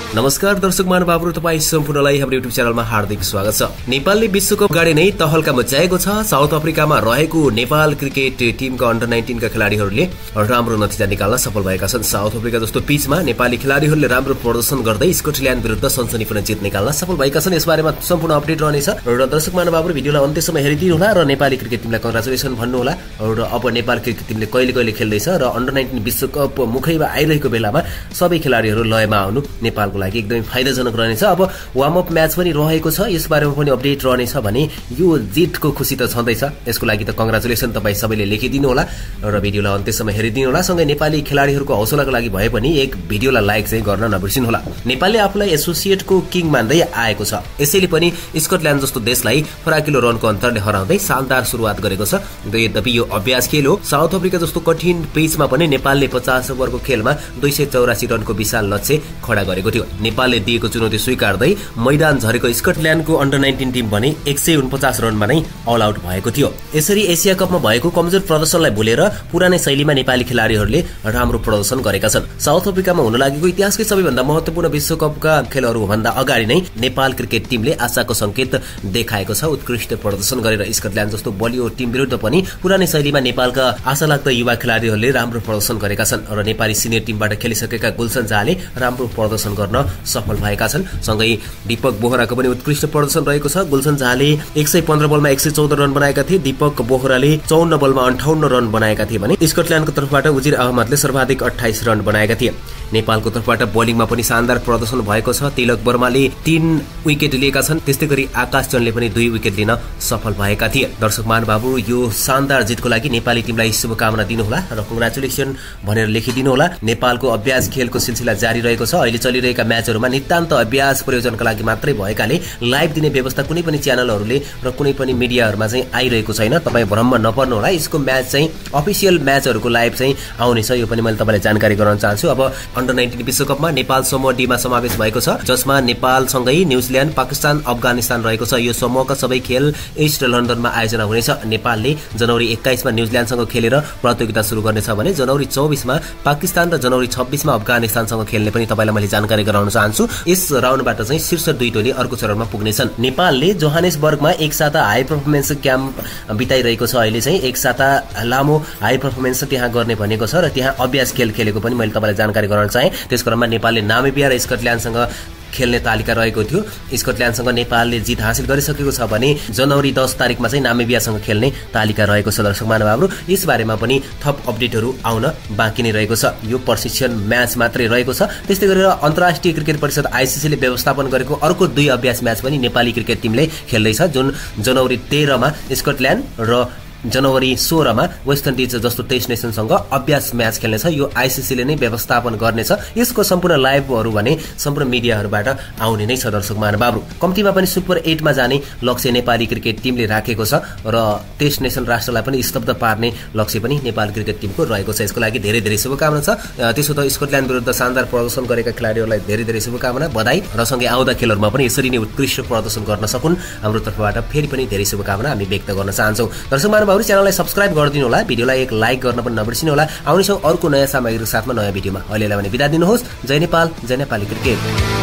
नमस्कार दर्शक महानुभावहरु, तपाई सम्पूर्णलाई हाम्रो युट्युब च्यानलमा हार्दिक स्वागत छ। नेपालले विश्वकप गाडी नै तहल्का मचाएको छ। साउथ अफ्रिकामा रहेको नेपाल क्रिकेट टिमका अन्डर 19 का खेलाडीहरूले राम्रो नतिजा निकाल्न सफल भएका छन्। साउथ अफ्रिका जस्तो पिचमा नेपाली खेलाडीहरूले राम्रो प्रदर्शन गर्दै स्कटल्यान्ड विरुद्ध सनसनीपूर्ण जित निकाल्न सफल भएका छन्। यसबारेमा सम्पूर्ण अपडेट रहनेछ र दर्शक महानुभावहरु भिडियोलाई अन्त्यसम्म हेरिदिनु होला र नेपाली क्रिकेट टिमलाई कङ्ग्रेचुलेसन भन्नु होला। र अब नेपाल क्रिकेट टिमले कहिले कहिले खेल्दैछ र अन्डर 19 विश्वकप मुखैमा आइरहेको बेलामा सबै खेलाडीहरू लयमा आउनु नेपालको लागि एकदमै फाइदाजनक रहनेछ। अब वार्म अप म्याच पनि रहेको छ, यसबारेमा पनि अपडेट रहनेछ भने यो जितको खुशी त छँदैछ। यसको लागि त कङ्ग्रेचुलेसन तपाई सबैले लेखिदिनु होला र भिडियोलाई अन्त्यसम्म हेरिदिनु होला। सँगै नेपाली खेलाडीहरूको हौसलाको लागि भए पनि एक भिडियोलाई लाइक चाहिँ गर्न नबिर्सिनु होला। नेपालले आफूलाई एसोसिएटको किङ मान्दै आएको छ, यसैले पनि स्कटल्यान्ड जस्तो देशलाई फराकिलो रनको अन्तरले हराउँदै शानदार सुरुवात गरेको छ। यद्यपि यो अभ्यास खेल हो। साउथ अफ्रिका जस्तो कठिन पिचमा पनि नेपालले 50 ओभरको खेलमा 284 रनको विशाल लक्ष्य खडा गरेको थियो। नेपालले दिएको चुनौती स्वीकार्दै मैदान झरेको स्कटल्यान्डको अन्डर 19 टिम भने 149 रनमा नै अल आउट भएको थियो। यसरी एसिया कपमा भएको कमजोर प्रदर्शनलाई भुलेर पुरानै शैलीमा नेपाली खेलाडीहरूले राम्रो प्रदर्शन गरेका छन्। साउथ अफ्रिकामा हुन लागेको इतिहासकै सबैभन्दा महत्त्वपूर्ण विश्वकपका खेलहरू भन्दा अगाडि नै नेपाल क्रिकेट टिमले आशाको संकेत देखाएको छ। उत्कृष्ट प्रदर्शन गरेर स्कटल्यान्ड जस्तो बलियो टिम विरुद्ध पनि पुरानै शैलीमा नेपालका आशालाग्दा युवा खेलाडीहरूले राम्रो प्रदर्शन गरेका छन् र नेपाली सिनियर टिमबाट खेलिसकेका गुलसन झाले राम्रो प्रदर्शन गर्न सफल भएका छन्। सँगै दीपक बोहराको पनि उत्कृष्ट प्रदर्शन रहेको छ। गुलसन झाले 115 बलमा 114 रन बनाएका थिए। दीपक बोहराले 54 बलमा 58 रन बनाएका थिए भने स्कटल्यान्डको तर्फबाट उजिर अहमदले सर्वाधिक 28 रन बनाएका थिए। नेपालको तर्फबाट बोलिङमा पनि शानदार प्रदर्शन भएको छ। तिलक वर्माले 3 विकेट लिएका छन्। त्यस्तै गरी आकाश चन्दले पनि 2 विकेट लिन सफल भएका थिए। दर्शक महानुभावहरु, यो शानदार जितको लागि नेपाली टिमलाई शुभकामना दिनु होला र कङ्ग्रेचुलेसन भनेर लेखिदिनु होला। नेपालको अभ्यास खेलको सिलसिला जारी रहेको छ। अहिले चलिरहेका म्याचहरूमा नितान्त अभ्यास प्रयोजनका लागि मात्रै भएकाले लाइभ दिने व्यवस्था कुनै पनि च्यानलहरूले र कुनै पनि मिडियाहरूमा चाहिँ आइरहेको छैन। तपाईँ भ्रममा नपर्नु होला। यसको म्याच चाहिँ अफिसियल म्याचहरूको लाइभ चाहिँ आउनेछ, यो पनि मैले तपाईँलाई जानकारी गराउन चाहन्छु। अब अन्डर 19 विश्वकपमा नेपाल समूह डी मा समावेश भएको छ, जसमा नेपालसँगै न्युजिल्यान्ड, पाकिस्तान, अफगानिस्तान रहेको छ। यो समूहका सबै खेल ईस्ट लन्डनमा आयोजना हुनेछ। नेपालले जनवरी 21 मा न्युजिल्यान्डसँग खेलेर प्रतियोगिता सुरु गर्नेछ भने जनवरी 24 मा पाकिस्तान र जनवरी 26 मा अफगानिस्तानसँग खेल्ने पनि तपाईँलाई मैले जानकारी गराउन चाहन्छु। यस राउन्डबाट चाहिँ शीर्ष 2 टोली अर्को चरणमा पुग्नेछन्। नेपालले जोहानेसबर्गमा एक साता हाई पर्फर्मेन्स क्याम्प बिताइरहेको छ। अहिले चाहिँ एक साता लामो हाई पर्फर्मेन्स त्यहाँ गर्ने भनेको छ र त्यहाँ अभ्यास खेल खेलेको पनि मैले तपाईँलाई जानकारी गराउन चाहे। त्यस क्रममा नेपालले नामिबिया र स्कटल्यान्डसँग खेल्ने तालिका रहेको थियो। स्कटल्यान्डसँग नेपालले जित हासिल गरिसकेको छ भने जनवरी 10 तारिकमा चाहिँ नामिबियासँग खेल्ने तालिका रहेको छ। दर्शक महानुभावहरु, यस बारेमा पनि थप अपडेटहरू आउन बाँकी नै रहेको छ। यो प्रशिक्षण म्याच मात्रै रहेको छ। त्यस्तै गरेर अन्तर्राष्ट्रिय क्रिकेट परिषद आईसीसीले व्यवस्थापन गरेको अर्को 2 अभ्यास म्याच पनि नेपाली क्रिकेट टिमले खेल्दैछ, जुन जनवरी 13 मा स्कटल्यान्ड र जनवरी 16 मा वेस्ट इन्डिज जस्तो टेस्ट नेसनसँग अभ्यास म्याच खेल्नेछ। यो आईसीसीले नै व्यवस्थापन गर्नेछ। यसको सम्पूर्ण लाइभहरू भने सम्पूर्ण मिडियाहरूबाट आउने नै छ। दर्शक महानुभावहरु, कम्तीमा पनि सुपर 8 मा जाने लक्ष्य नेपाली क्रिकेट टिमले राखेको छ र टेस्ट नेसन राष्ट्रलाई पनि स्तब्ध पार्ने लक्ष्य पनि नेपाली क्रिकेट टिमको रहेको छ। यसको लागि धेरै धेरै शुभकामना छ। त्यसो त स्कटल्यान्ड विरुद्ध शानदार प्रदर्शन गरेका खेलाडीहरूलाई धेरै धेरै शुभकामना, बधाई र सँगै आउँदा खेलहरूमा पनि यसरी नै उत्कृष्ट प्रदर्शन गर्न सकुन् हाम्रो तर्फबाट फेरि पनि धेरै शुभकामना हामी व्यक्त गर्न चाहन्छौँ। दर्शक च्यानललाई सब्स्क्राइब गरिदिनु होला, भिडियोलाई एक लाइक गर्न पनि नबिर्सिनु होला। आउनेछौँ अर्को नयाँ सामग्रीको साथमा नयाँ भिडियोमा। अहिलेलाई भने बिदा दिनुहोस्। जय नेपाल, जय नेपाली क्रिकेट।